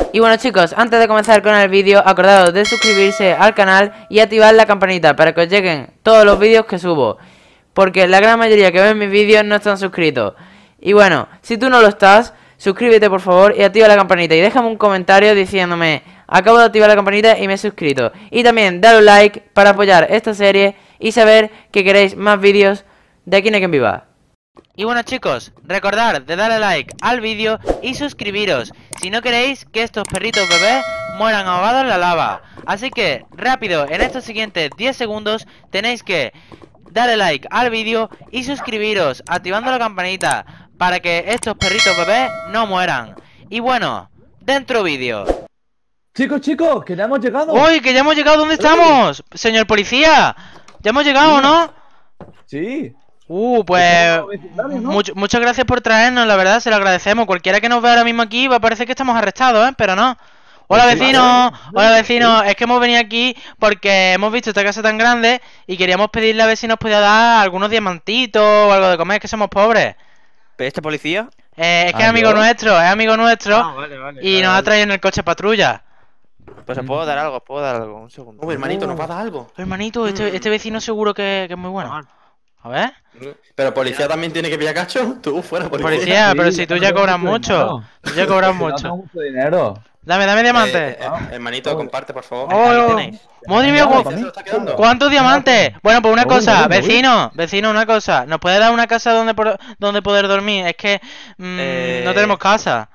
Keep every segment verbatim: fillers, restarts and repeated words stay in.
Y bueno chicos, antes de comenzar con el vídeo, acordaos de suscribirse al canal y activar la campanita para que os lleguen todos los vídeos que subo, porque la gran mayoría que ven mis vídeos no están suscritos. Y bueno, si tú no lo estás, suscríbete por favor y activa la campanita y déjame un comentario diciéndome: acabo de activar la campanita y me he suscrito. Y también dale un like para apoyar esta serie y saber que queréis más vídeos de Aquí no hay quien viva. Y bueno chicos, recordad de darle like al vídeo y suscribiros si no queréis que estos perritos bebés mueran ahogados en la lava. Así que rápido, en estos siguientes diez segundos tenéis que darle like al vídeo y suscribiros activando la campanita para que estos perritos bebés no mueran. Y bueno, dentro vídeo. Chicos, chicos, que ya hemos llegado. ¡Uy, que ya hemos llegado! ¿Dónde estamos? Señor policía, ya hemos llegado, ¿no? Sí. Uh, pues ¿no? much, muchas gracias por traernos, la verdad, se lo agradecemos. Cualquiera que nos vea ahora mismo aquí va a parecer que estamos arrestados, ¿eh? Pero no. Hola vecinos, hola vecinos, es que hemos venido aquí porque hemos visto esta casa tan grande y queríamos pedirle a ver si nos podía dar algunos diamantitos o algo de comer, es que somos pobres. ¿Pero este policía? Eh, es que ¿Ah, es amigo yo? nuestro, es amigo nuestro Ah, vale, vale, y vale, nos ha vale. traído en el coche patrulla. Pues os puedo dar algo, os puedo dar algo, un segundo. Uy, hermanito, ¿nos va a dar algo? Hermanito, este, este vecino seguro que, que es muy bueno. A ver. Pero policía también tiene que pillar cacho. Tú fuera, policía. Policía, Sí, pero si tú ya no cobras tengo mucho. dinero. Tú ya cobras Que no mucho. tengo mucho dinero. Dame, dame diamantes. Eh, eh, hermanito, comparte, por favor. Oh, Aquí oh, tenéis. madre mía, Dame, cu- para mí. ¿Se lo está quedando? ¿cuántos diamantes? Bueno, pues una Voy, cosa, voy, voy. vecino, vecino, una cosa. ¿Nos puede dar una casa donde, por- donde poder dormir? Es que mm, Eh, no tenemos casa.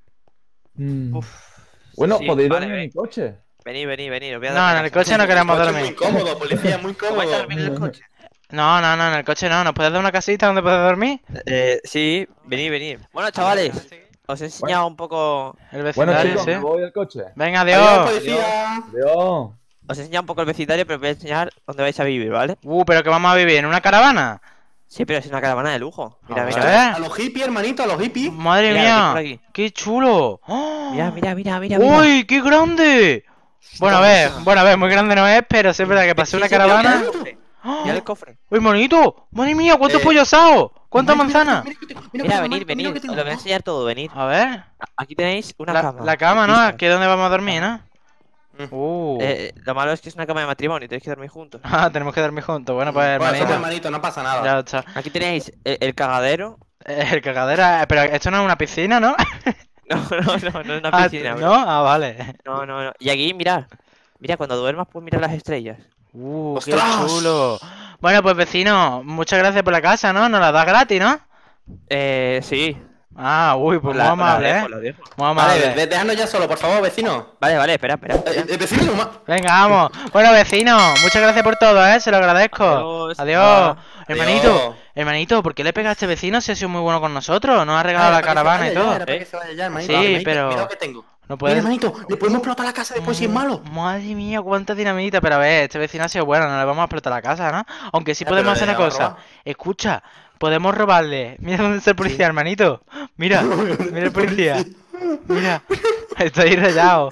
Mm. Uf. Bueno, Sí, podéis vale, dormir en mi coche. Vení, vení, vení, os voy a No, dar en una el casa. coche no queremos El coche es dormir. muy incómodo, policía, muy ¿Vais a incómodo. dormir en el coche? No, no, no, en el coche no. ¿Nos puedes dar una casita donde poder dormir? Eh, sí, vení, vení. Bueno, chavales, os he enseñado un poco... El Bueno, vecindario, chicos, sí. me voy al coche. Venga, Adiós, adiós. policía. Adiós. Os he enseñado un poco el vecindario, pero os voy a enseñar dónde vais a vivir, ¿vale? Uh, pero que vamos a vivir en una caravana. Sí, pero es una caravana de lujo. Mira, A mira, ver. mira. A los hippies, hermanito, a los hippies. Madre Mira, mía, aquí, por aquí. qué chulo. ¡Oh! Mira, mira, mira, mira, mira. ¡Uy, qué grande! Bueno, a ver, bueno, a ver, muy grande no es, pero sí es verdad que pasé Sí, una sí, mira, caravana. mira el cofre. Mira el cofre. ¡Uy, monito! ¡Madre mía! ¿Cuántos Eh, pollos asados? ¿Cuántas Hermanito, manzanas? mira, mira, mira, Mira, mira, venid, mira, venid. mira Os que tengo. lo voy a enseñar todo, venid. A ver. Aquí tenéis una La, cama. la cama, ¿no? Vista. Aquí es donde vamos a dormir, ¿no? Mm. Uh. Eh, lo malo es que es una cama de matrimonio, tenéis que dormir juntos. Ah, tenemos que dormir juntos. Bueno, pues Bueno, somos hermanito. hermanito, no pasa nada. Ya está. Aquí tenéis el, el cagadero. Eh, El cagadera. Pero esto no es una piscina, ¿no? No, no, no, no es una Ah, piscina. ¿no? Ah, vale. No, no, no. Y aquí, mirad. Mira, cuando duermas puedes mirar las estrellas. Uh, qué ¡Ostras! chulo. Bueno, pues vecino, muchas gracias por la casa, ¿no? Nos la das gratis, ¿no? Eh, sí. Ah, uy, pues muy La- la amable, dejo, ¿eh? la dejo. Muy Vale, amable. de- déjanos ya solo, por favor, vecino. Vale, vale, espera, espera. Eh, espera. eh, vecino, ma- Venga, vamos. Bueno, vecino, muchas gracias por todo, ¿eh? Se lo agradezco. Adiós. Adiós. Ah, Hermanito, adiós. hermanito, ¿por qué le pega a este vecino si ha sido muy bueno con nosotros? Nos ha regalado Ah, la era para que caravana se y vaya todo. ya, era para ¿Eh? que se vaya ya, hermanito. Sí, Hermanito, pero- mira lo que tengo. No Mira, puede. hermanito, le podemos explotar la casa después si es malo. Madre mía, cuánta dinamita. Pero a ver, este vecino ha sido bueno, no le vamos a explotar la casa, ¿no? Aunque sí Ya, podemos pero hacer una le vamos a cosa. robar. Escucha, podemos robarle. Mira dónde está el policía, hermanito. Mira, mira el policía. Mira, estoy rayado.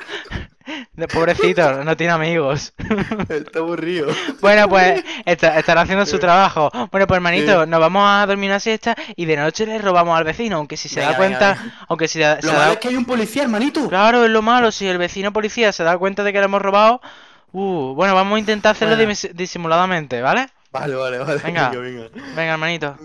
De- Pobrecito, no tiene amigos. Está aburrido. Bueno, pues está- estará haciendo su trabajo. Bueno, pues hermanito, nos vamos a dormir una siesta y de noche le robamos al vecino, aunque si se da Venga, venga, cuenta, venga. aunque si da- se Lo da, malo es que hay un policía, hermanito. claro, es lo malo, si el vecino policía se da cuenta de que le hemos robado, uh, bueno, vamos a intentar hacerlo Bueno. dimis- disimuladamente, ¿vale? Vale, vale, vale. Venga. venga. Venga, hermanito.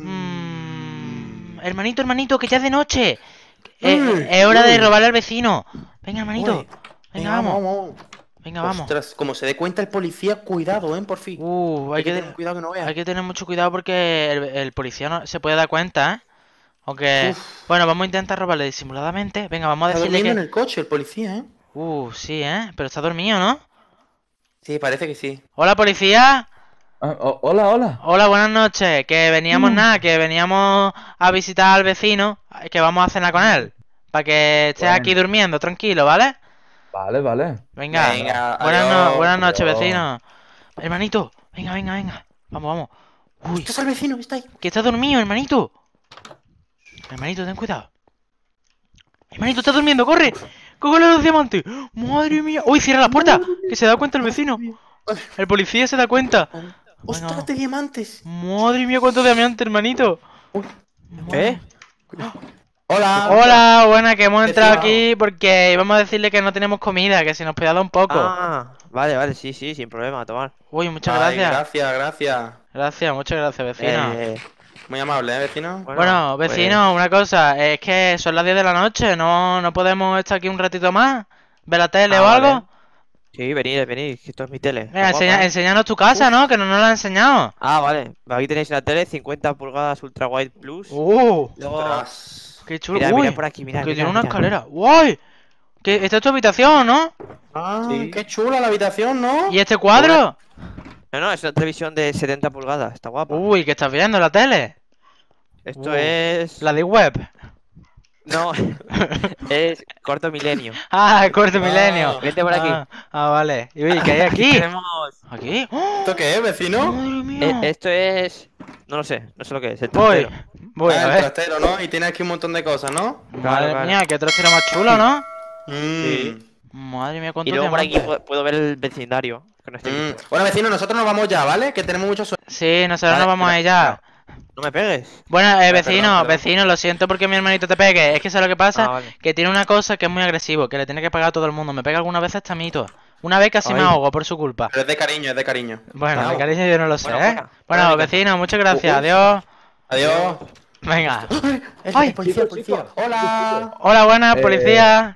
Mm, hermanito, hermanito, que ya es de noche. Eh, Uy, es hora de uy. robarle al vecino. Venga, hermanito. Uy. Venga, vamos. vamos. Venga, vamos. Ostras, como se dé cuenta el policía, cuidado, eh, por fin. Uh, hay hay que que, tener cuidado que no vea. hay que tener mucho cuidado porque el, el policía no se puede dar cuenta, ¿eh? Aunque, Uf. bueno, vamos a intentar robarle disimuladamente. Venga, vamos a Está decirle durmiendo en que... el coche el policía, eh. Uh, sí, ¿eh? Pero está dormido, ¿no? Sí, parece que sí. Hola, policía. Ah, oh, hola, hola. Hola, buenas noches. Que veníamos Mm. nada, que veníamos a visitar al vecino, que vamos a cenar con él. Para que esté Bueno. aquí durmiendo, tranquilo, ¿vale? Vale, vale. Venga. Venga, buenas, no- adiós. buenas noches, Adiós. vecino. Hermanito, venga, venga, venga. Vamos, vamos. Uy, Esto es el vecino, está ahí. que está dormido, hermanito. Hermanito, ten cuidado. Hermanito, está durmiendo, corre. Cógele los diamantes. Madre mía. Uy, cierra la puerta. Que se da cuenta el vecino. El policía se da cuenta. ¡Ostras, de diamantes! Madre mía, cuántos diamantes, hermanito. ¿Eh? Hola. Hola, buena, que hemos entrado Vecino. aquí porque íbamos a decirle que no tenemos comida, que si nos podía dar un poco. Ah, vale, vale, sí, sí, sin problema, a tomar. Uy, muchas Ay, gracias. gracias, gracias. Gracias, muchas gracias, vecino. Eh, Muy amable, ¿eh, vecino? Bueno, pues, vecino, una cosa, es que son las diez de la noche, ¿no, no podemos estar aquí un ratito más? ¿Ver la tele Ah, o algo? vale. Sí, venid, venid, que esto es mi tele. Está Venga, guapa, enseña- ¿eh? enséñanos tu casa, ¿no? Que no nos la han enseñado. Ah, vale. Aquí tenéis la tele, cincuenta pulgadas Ultra Wide Plus. ¡Uh! Luego, Ostras. ¡Qué chulo! mira, Uy, mira por aquí, mira, que mira, tiene una mira. escalera. ¡Guay! Que esta es tu habitación, ¿no? Ah, Sí. qué chula la habitación, ¿no? ¿Y este cuadro? No, no, es una televisión de setenta pulgadas, está guapa. Uy, ¿qué estás viendo la tele? Esto uh, es... La de web. No, es Corto Milenio. Ah, el corto Ah, milenio. Vente por aquí. Ah, ah, vale. Y oye, ¿qué hay aquí? Tenemos... ¿Aquí? ¡Oh! ¿Esto qué es, vecino? ¡Madre Eh, mía! esto es... No lo sé, no sé lo que es, el Voy, trastero. voy, Ah, a el ver. trastero, ¿no? Y tiene aquí un montón de cosas, ¿no? Madre claro. mía, qué trastero más chulo, ¿no? Mm. Madre mía, cuánto Y luego por aquí diamantes. puedo, puedo ver el vecindario. Que no estoy Mm. visto. Bueno, vecino, nosotros nos vamos ya, ¿vale? Que tenemos mucho sueño. Sí, nosotros Vale, nos vamos pero- a ir ya. No me pegues. Bueno, eh, Vale, vecino, perdón, perdón. vecino, lo siento porque mi hermanito te pegue. Es que ¿sabes lo que pasa? Ah, vale. Que tiene una cosa que es muy agresivo, que le tiene que pagar a todo el mundo. Me pega algunas veces hasta mito. Una vez casi me Ay. ahogo por su culpa. Pero es de cariño, es de cariño. Bueno, Vamos. de cariño yo no lo sé, Bueno, ¿eh? fuera. Bueno, Fuera, vecino, muchas gracias. Uh, uh. Adiós. Adiós. Venga. El, Ay. el policía, el policía. Hola. Hola, buenas, Eh, policía.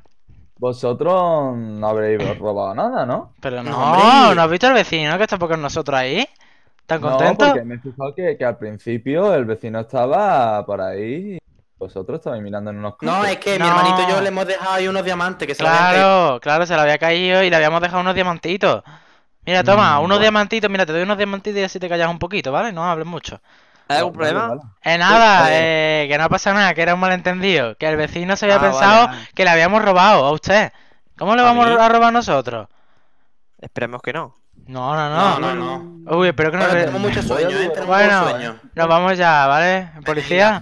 Vosotros no habréis robado nada, ¿no? Pero no, no, hombre. ¿no has visto al vecino que está con nosotros ahí? ¿Tan No, contento? porque me he fijado que, que al principio el vecino estaba por ahí y vosotros estabais mirando en unos No, cruces. es que No. mi hermanito y yo le hemos dejado ahí unos diamantes que se lo habían caído. Claro, claro, se le había caído y le habíamos dejado unos diamantitos. Mira, toma, Mm, unos bueno. diamantitos, mira, te doy unos diamantitos y así te callas un poquito, ¿vale? No hables mucho. ¿Hay algún Vale, problema? vale. Eh, nada, Vale. eh, que no pasa nada, que era un malentendido. Que el vecino se había Ah, vale, pensado vale. que le habíamos robado a usted. ¿Cómo le ¿A vamos mí? a robar nosotros? Esperemos que no. No, no, No, no. no, no. Uy, espero que no... Bueno, le- tenemos mucho sueño, ¿eh? Tenemos Bueno, mucho sueño. nos vamos ya, ¿vale? Policía.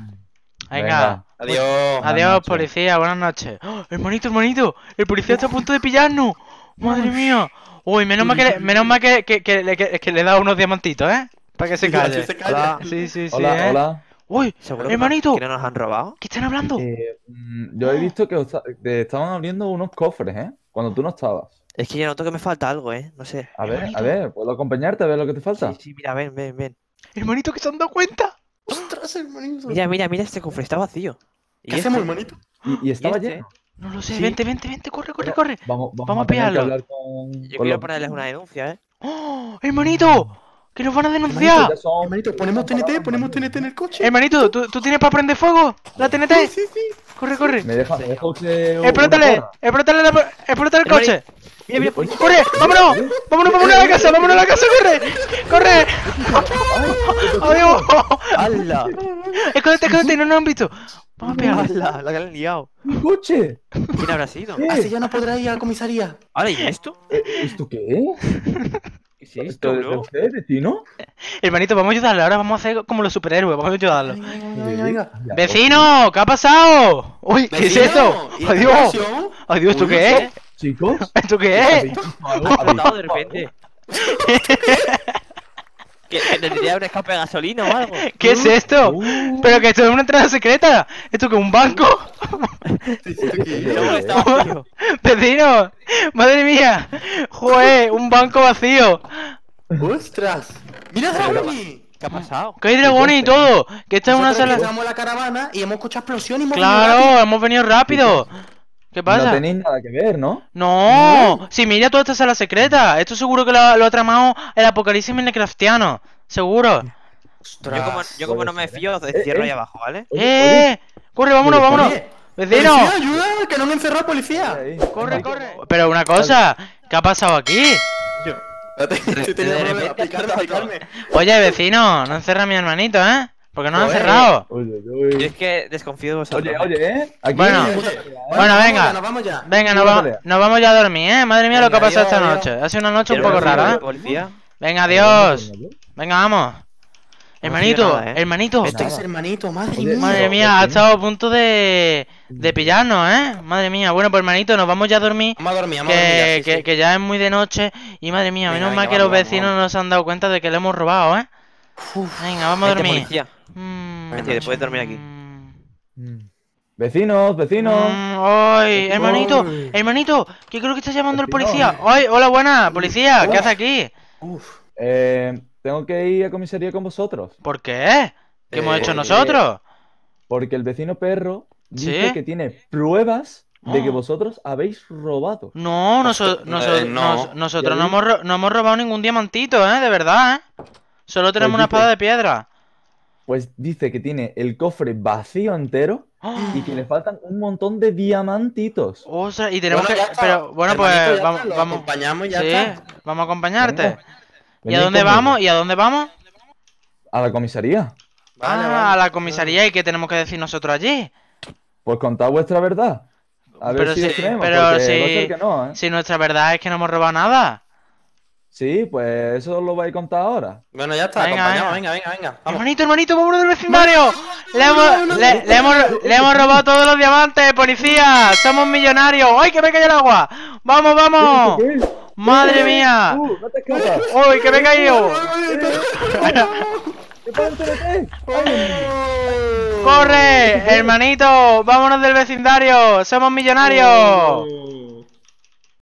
Venga. Adiós. Adiós, noches. policía, buenas noches. ¡Oh! Hermanito, hermanito, el policía está a punto de pillarnos. Madre mía. Uy, menos mal que le, menos mal que, que, que, le- que- que le he dado unos diamantitos, ¿eh? Para que se calle. Así se calla. Sí, sí, sí, Hola, ¿eh? hola. Uy, ¿Seguro que no- hermanito, que no nos han robado? ¿qué están hablando? Eh, mm, yo he visto que os ta- te estaban abriendo unos cofres, ¿eh? Cuando tú no estabas. Es que yo noto que me falta algo, ¿eh? No sé. A ver, Hermanito. a ver, ¿puedo acompañarte a ver lo que te falta? Sí, sí, mira, ven, ven, ven. Hermanito, que se han dado cuenta. Ostras, hermanito. Mira, mira, mira, este cofre está vacío. ¿Qué ¿Y hacemos, este? hermanito? Y, y estaba este? lleno. No lo sé, Sí. vente, vente, vente, corre, corre, Pero corre. Vamos, vamos, Vamos a a tener que pillarlo. hablar con, Yo con quiero los- ponerles una denuncia, ¿eh? ¡Oh! Hermanito, que nos van a Hermanito, denunciar. ya son- Hermanito, ponemos T N T, ponemos T N T en el coche. Hermanito, ¿tú, ¿tú tienes para prender fuego? ¿La T N T? Sí, sí. Corre, corre. ¿Me deja, me deja usted una Explótale, porra? explótale, la, explótale el coche. Mira, mira, Oye, ¡Corre! ¡Vámonos! ¡Vámonos, vámonos a la casa! ¡Vámonos a la casa! ¡Corre! ¡Corre! ¡Adiós! ¡Hala! ¡Escóndete, escóndete! ¡No nos han visto! ¡Vamos a pegarle! ¡Hala! La que le han liado. ¡Mi coche! ¿Quién habrá sido? ¿Qué? Así ya no podrá ir a la comisaría. ¿Ahora y esto? Eh, ¿Esto qué es? ¿Qué es esto, ¿Esto es de bro? usted, vecino? Hermanito, vamos a ayudarle. Ahora vamos a hacer como los superhéroes. Vamos a ayudarlo. Venga, venga, venga, venga. Ya, ¡Vecino! ¿Qué ha pasado? ¡Uy! ¿Qué es Vecino, esto? ¿y esta ¡Adiós! ocasión? ¡Adiós! ¿Esto Uy, qué es? Chicos, ¿Esto qué es? ¿habéis visto algo? Ha ¿Habéis explotado de visto repente. ¿Que que tendría un escape de gasolina o algo? ¿Qué es esto? Uh. ¿Pero que esto es una entrada secreta? ¿Esto qué es un banco? Luego está vacío. ¡Vecino! ¡Madre mía! ¡Joder! ¡Un banco vacío! ¡Ostras! ¡Mira, Dragoni! ¿Qué ha pasado? ¡Que hay dragones y todo! Que esta es una Nosotros sala... empezamos la caravana y hemos escuchado explosiones y hemos venido ¡Claro! rápido. ¡Hemos venido rápido! ¿Qué No pasa? tenéis nada que ver, ¿no? ¡No! Si mira toda esta sala secreta. Esto seguro que lo, lo ha tramado el apocalipsis minecraftiano. Seguro. Ostras. Yo como, yo como no me fío, Eh, encierro eh. ahí abajo, ¿vale? ¡Eh! ¡Corre, vámonos, Oye, vámonos! Oye, ¡Vecino! ¡Policía, ayuda! ¡Que no me encerró policía! Ahí. ¡Corre, Ahí. corre! Pero una cosa, ¿qué ha pasado aquí? Yo. Espérate, estoy teniendo de problemas. repente Aplicarme, ha explotado aplicarme. Oye, vecino, no encerra a mi hermanito, ¿eh? Porque no lo han Joder. cerrado. Oye, Yo oye. es que desconfío de vosotros. Oye, oye, ¿eh? Aquí Bueno. hay Oye, mucha pelea, ¿eh? Bueno, vamos venga. ya, nos vamos ya. Venga, nos, Una va- pelea. nos vamos ya a dormir, ¿eh? Madre mía lo que ha Venga, pasado esta adiós, noche. adiós. Ha sido una noche un ¿Quiero poco una rara, ¿eh? policía? Venga, adiós. ¿eh? Venga, vamos. Hermanito, nada, ¿eh? hermanito. Este es hermanito, madre Oye, mía. Madre Pero, mía, ha vecino. estado a punto de, de pillarnos, ¿eh? Madre mía. Bueno, pues hermanito, nos vamos ya a dormir. Vamos a dormir, vamos a dormir ya, Que, sí, que, sí. que ya es muy de noche. Y madre mía, Venga, menos mal venga, que los vamos, vamos, vecinos no se han dado cuenta de que le hemos robado, ¿eh? Venga, vamos a Vente, dormir. policía. Mm, Vente, puedes dormir aquí. mm. Mm. Vecinos, vecinos. Mm, ¡Ay! Hermanito, hermanito, que creo que está llamando el Vecino. policía. ¡Ay! Hola, buena, policía, ¿qué hace aquí? Uf. Eh, tengo que ir a comisaría con vosotros. ¿Por qué? ¿Qué hemos Eh, hecho porque- nosotros? Porque el vecino perro dice ¿Sí? que tiene pruebas de que Oh. vosotros habéis robado. No, Noso- noso- noso- eh, no. nos- nosotros no ¿Ya hemos, ro- no hemos robado ningún diamantito, ¿eh? De verdad, ¿eh? Solo tenemos Pues una dice- espada de piedra. Pues dice que tiene el cofre vacío entero ¡Oh! y que le faltan un montón de diamantitos. Ostras, y tenemos Bueno, que... ya está. Pero, bueno, Hermanito, pues ya vamos, está, lo vamos... acompañamos y ya Sí, está. vamos a acompañarte. Venga, ¿Y a venid dónde conmigo. vamos? ¿Y a dónde vamos? A la comisaría. Vale, Ah, vale. a la comisaría. ¿Y qué tenemos que decir nosotros allí? Pues contad vuestra verdad. A ver Pero si si- os creemos, pero porque si- va a ser que no, ¿eh? Si nuestra verdad es que no hemos robado nada. Sí, pues eso lo vais a contar ahora. Bueno, ya está, Venga, acompañamos, venga. venga, venga, venga. Vamos. Hermanito, hermanito, vámonos del vecindario. Le hemos, le, le hemos, le hemos robado todos los diamantes, policía. Somos millonarios. ¡Ay, que me cae el agua! ¡Vamos, vamos! ¿Qué? ¿Qué? ¡Madre ¿Qué? mía! ¡Uh, no te escapas! ¡Uy, que me he caído! ¿Qué pasa, T N T? ¡Ay! ¡Corre! Hermanito, vámonos del vecindario. Somos millonarios.